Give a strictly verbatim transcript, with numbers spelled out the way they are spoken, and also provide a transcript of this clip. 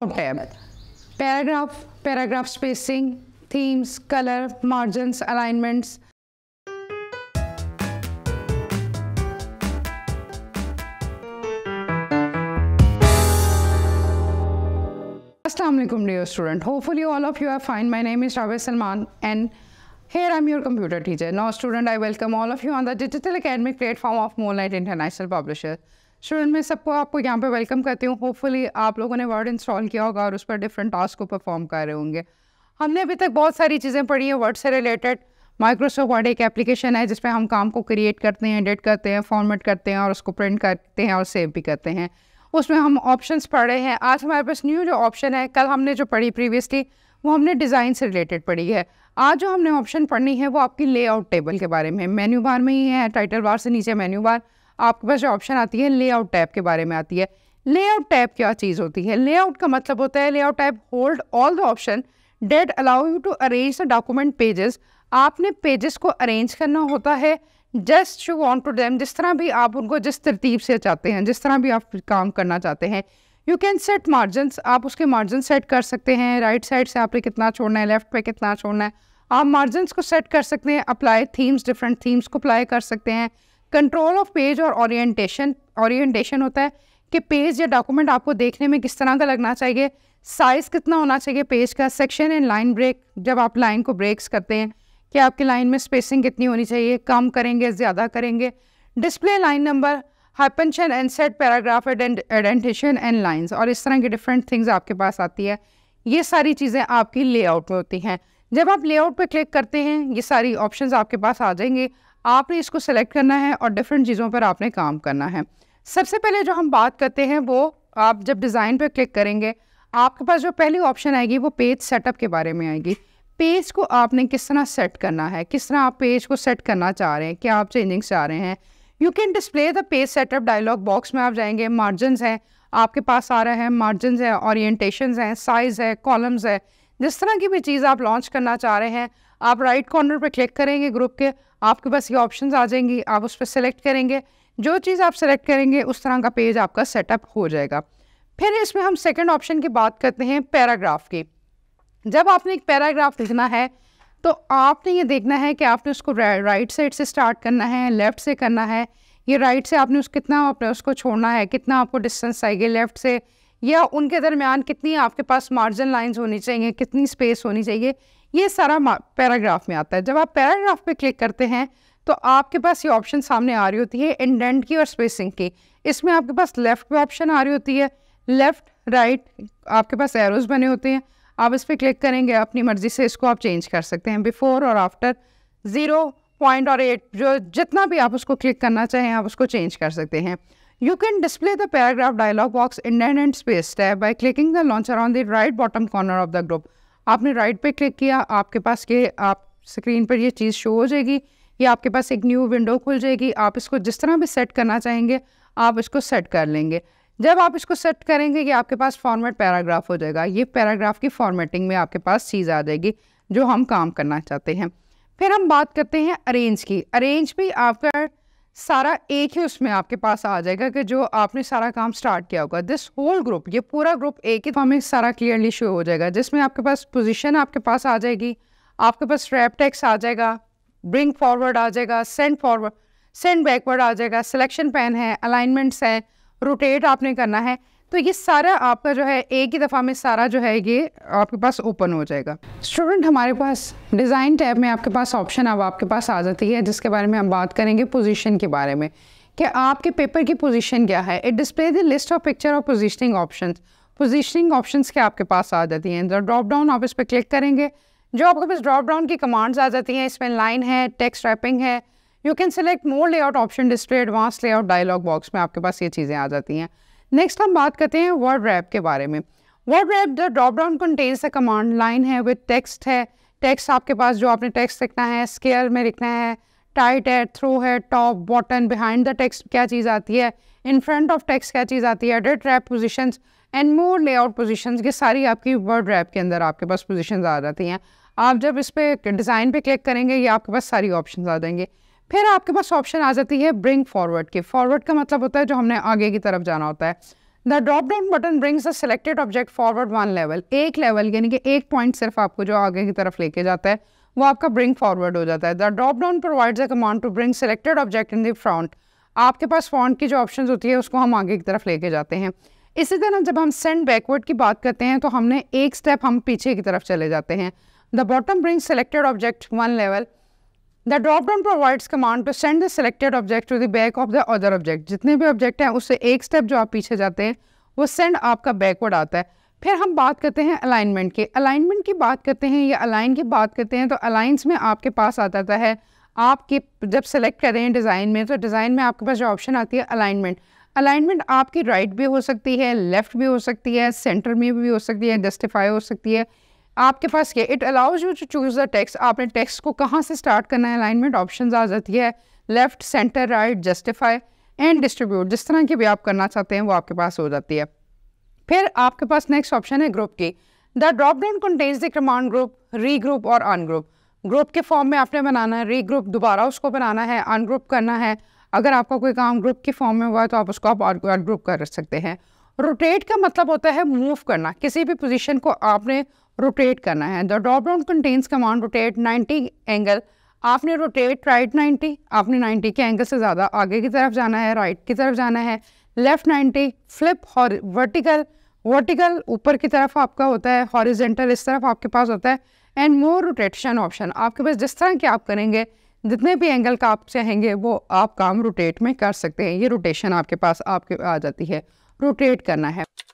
Tab paragraph, paragraph spacing, themes, colour, margins, alignments. Assalamualaikum dear student, hopefully all of you are fine. My name is Ravi Salman and here I am your computer teacher. Now student, I welcome all of you on the digital academic platform of Moonlight International Publisher. Student मैं सबको आपको यहाँ पे welcome करती हूँ। Hopefully आप लोगों ने वर्ड इंस्टॉल किया होगा और उस पर डिफरेंट टास्क को परफॉर्म कर रहे होंगे। हमने अभी तक बहुत सारी चीज़ें पढ़ी हैं वर्ड से रिलेटेड। माइक्रोसॉफ्ट वर्ड एक एप्लीकेशन है जिसमें हम काम को क्रिएट करते हैं, एडिट करते हैं, फॉर्मेट करते हैं और उसको प्रिंट करते हैं और सेव भी करते हैं। उसमें हम ऑप्शंस पढ़ रहे हैं। आज हमारे पास न्यू जो ऑप्शन है, कल हमने जो पढ़ी प्रीवियसली वो हमने डिज़ाइन से रिलेटेड पढ़ी है। आज जो हमने ऑप्शन पढ़नी है वो आपकी लेआउट टेबल के बारे में। मेन्यू बार में ही है, टाइटल बार से नीचे मेन्यू बार, आपके पास जो ऑप्शन आती है लेआउट टैब के बारे में आती है। लेआउट टैब क्या चीज़ होती है? लेआउट का मतलब होता है layout tab hold all the option that allow you to arrange the document pages. आपने पेजेस को अरेंज करना होता है just you want to them, जिस तरह भी आप उनको जिस तरतीब से चाहते हैं, जिस तरह भी आप काम करना चाहते हैं। यू कैन सेट मार्जिन्स, आप उसके मार्जिन सेट कर सकते हैं। राइट साइड से आपने कितना छोड़ना है, लेफ्ट पे कितना छोड़ना है, आप मार्जिन्स को सेट कर सकते हैं। अप्लाई थीम्स, डिफरेंट थीम्स को अप्लाई कर सकते हैं। कंट्रोल ऑफ पेज और ओरिएंटेशन, ओरिएंटेशन होता है कि पेज या डॉक्यूमेंट आपको देखने में किस तरह का लगना चाहिए, साइज़ कितना होना चाहिए पेज का। सेक्शन एंड लाइन ब्रेक, जब आप लाइन को ब्रेक्स करते हैं कि आपकी लाइन में स्पेसिंग कितनी होनी चाहिए, कम करेंगे ज़्यादा करेंगे। Display line number, hyphenation and set paragraph indentation and lines, और इस तरह की डिफरेंट थिंग्स आपके पास आती है। ये सारी चीज़ें आपकी लेआउट में होती हैं। जब आप लेआउट पे क्लिक करते हैं ये सारी ऑप्शंस आपके पास आ जाएंगे। आपने इसको सेलेक्ट करना है और डिफरेंट चीज़ों पर आपने काम करना है। सबसे पहले जो हम बात करते हैं वो आप जब डिज़ाइन पे क्लिक करेंगे आपके पास जो पहली ऑप्शन आएगी वो पेज सेटअप के बारे में आएगी। पेज को आपने किस तरह सेट करना है, किस तरह आप पेज को सेट करना चाह रहे हैं, क्या आप चेंजिंग चाह रहे हैं। You can display the page setup dialog box में आप जाएंगे। मार्जिन्स है आपके पास आ रहा है, मार्जिन्स है, ओरिएंटेशंस हैं, साइज़ है, कॉलम्स है। जिस तरह की भी चीज़ आप लॉन्च करना चाह रहे हैं आप राइट कॉर्नर पर क्लिक करेंगे ग्रुप के, आपके पास ये ऑप्शंस आ जाएंगी, आप उस पर सेलेक्ट करेंगे। जो चीज़ आप सेलेक्ट करेंगे उस तरह का पेज आपका सेटअप हो जाएगा। फिर इसमें हम सेकंड ऑप्शन की बात करते हैं पैराग्राफ की। जब आपने एक पैराग्राफ लिखना है तो आपने ये देखना है कि आपने उसको राइट साइड से स्टार्ट करना है, लेफ़्ट से करना है। ये राइट से आपने उस कितना आपने उसको छोड़ना है, कितना आपको डिस्टेंस चाहिए लेफ़्ट से, या उनके दरमियान कितनी आपके पास मार्जिन लाइन्स होनी चाहिए, कितनी स्पेस होनी चाहिए। ये सारा पैराग्राफ में आता है। जब आप पैराग्राफ पे क्लिक करते हैं तो आपके पास ये ऑप्शन सामने आ रही होती है इंडेंट की और स्पेसिंग की। इसमें आपके पास लेफ़्ट पे ऑप्शन आ रही होती है, लेफ़्ट राइट आपके पास एरोज बने होते हैं। आप इस पर क्लिक करेंगे, अपनी मर्ज़ी से इसको आप चेंज कर सकते हैं। बिफोर और आफ्टर, ज़ीरो पॉइंट और एट, जो जितना भी आप उसको क्लिक करना चाहें आप उसको चेंज कर सकते हैं। You can display the paragraph dialog box indent and space tab by clicking the launcher on the right bottom corner of the group. आपने राइट पे क्लिक किया, आपके पास ये आप स्क्रीन पर ये चीज़ शो हो जाएगी, ये आपके पास एक न्यू विंडो खुल जाएगी। आप इसको जिस तरह भी सेट करना चाहेंगे आप इसको सेट कर लेंगे। जब आप इसको सेट करेंगे ये आपके पास फॉर्मेट पैराग्राफ हो जाएगा। ये पैराग्राफ की फॉर्मेटिंग में आपके पास चीज़ आ जाएगी जो हम काम करना चाहते हैं। फिर हम बात करते हैं अरेंज की। अरेंज भी आपका सारा एक ही उसमें आपके पास आ जाएगा कि जो आपने सारा काम स्टार्ट किया होगा। दिस होल ग्रुप, ये पूरा ग्रुप एक ही हमें सारा क्लियरली शो हो जाएगा, जिसमें आपके पास पोजीशन आपके पास आ जाएगी, आपके पास रैप टेक्स्ट आ जाएगा, ब्रिंग फॉरवर्ड आ जाएगा, सेंड फॉरवर्ड सेंड बैकवर्ड आ जाएगा, सिलेक्शन पेन है, अलाइनमेंट्स है, रोटेट आपने करना है। तो ये सारा आपका जो है एक ही दफ़ा में सारा जो है ये आपके पास ओपन हो जाएगा। स्टूडेंट हमारे पास डिज़ाइन टैब में आपके पास ऑप्शन अब आपके पास आ जाती है जिसके बारे में हम बात करेंगे पोजीशन के बारे में कि आपके पेपर की पोजीशन क्या है। It display the list of picture और पोजीशनिंग ऑप्शंस। पोजीशनिंग ऑप्शंस के आपके पास आ जाती हैं। ड्रॉप डाउन आप इस पर क्लिक करेंगे, जो आपके पास ड्रॉप डाउन की कमांड्स आ जाती हैं। इसमें लाइन है, टेक्स्ट रैपिंग है। You can select more layout option display advance layout dialog box में आपके पास ये चीज़ें आ जाती हैं। नेक्स्ट हम बात करते हैं वर्ड रैप के बारे में। Word wrap the drop down contains the command line है विद टेक्स्ट है। टेक्स्ट आपके पास जो आपने टेक्स्ट लिखना है, स्केयर में लिखना है, टाइट है, थ्रो है, top, bottom, behind the text क्या चीज़ आती है, इन फ्रंट ऑफ टेक्स्ट क्या चीज़ आती है, edit wrap positions and more layout positions. ये सारी आपकी वर्ड रैप के अंदर आपके पास पोजीशंस आ जाती हैं। आप जब इस पर डिज़ाइन पे क्लिक करेंगे ये आपके पास सारी ऑप्शंस आ जाएंगे। फिर आपके पास ऑप्शन आ जाती है ब्रिंग फॉरवर्ड की। फॉरवर्ड का मतलब होता है जो हमने आगे की तरफ जाना होता है। The drop down button brings the selected object forward one level, एक लेवल यानी कि एक पॉइंट सिर्फ आपको जो आगे की तरफ लेके जाता है वो आपका ब्रिंग फॉरवर्ड हो जाता है। The drop down provides a command to bring selected object in the front, आपके पास फ्रंट की जो ऑप्शंस होती है उसको हम आगे की तरफ लेके जाते हैं। इसी तरह जब हम सेंड बैकवर्ड की बात करते हैं तो हमने एक स्टेप हम पीछे की तरफ चले जाते हैं। The bottom bring selected object one level, the drop down provides command to send the selected object to the back of the other object, जितने भी ऑब्जेक्ट हैं उससे एक स्टेप जो आप पीछे जाते हैं वो सेंड आपका बैकवर्ड आता है। फिर हम बात करते हैं अलाइनमेंट की, अलाइनमेंट की बात करते हैं या अलाइन की बात करते हैं तो अलाइंस में आपके पास आता था है आपके जब सेलेक्ट करें डिज़ाइन में तो डिज़ाइन में आपके पास जो ऑप्शन आती है अलाइनमेंट, अलाइनमेंट आपकी राइट right भी हो सकती है, लेफ्ट भी हो सकती है, सेंटर में भी हो सकती है, जस्टिफाई हो सकती है। आपके पास ये it allows you to choose the text, आपने टेक्स्ट को कहाँ से स्टार्ट करना है, अलाइनमेंट ऑप्शन आ जाती है left, centre, right, justify and distribute, जिस तरह की भी आप करना चाहते हैं वो आपके पास हो जाती है। फिर आपके पास नेक्स्ट ऑप्शन है ग्रुप की। The drop down contains the command group, regroup और अनग्रुप। ग्रुप के फॉर्म में आपने बनाना है, री ग्रुप दोबारा उसको बनाना है, अनग्रुप करना है। अगर आपका कोई काम ग्रुप के फॉर्म में हुआ है तो आप उसको आप अनग्रुप कर सकते हैं। रोटेट का मतलब होता है मूव करना, किसी भी पोजीशन को आपने रोटेट करना है। The drop down contains command rotate ninety angle, आपने रोटेट राइट नाइन्टी, आपने नाइन्टी के एंगल से ज़्यादा आगे की तरफ जाना है, राइट की तरफ जाना है। लेफ्ट नाइन्टी, फ्लिप और वर्टिकल, वर्टिकल ऊपर की तरफ आपका होता है, हॉरिजेंटल इस तरफ आपके पास होता है। एंड मोर रोटेशन ऑप्शन, आपके पास जिस तरह के आप करेंगे जितने भी एंगल का आप चाहेंगे वो आप काम रोटेट में कर सकते हैं। ये रोटेशन आपके पास आपके आ जाती है, रोटेट करना है।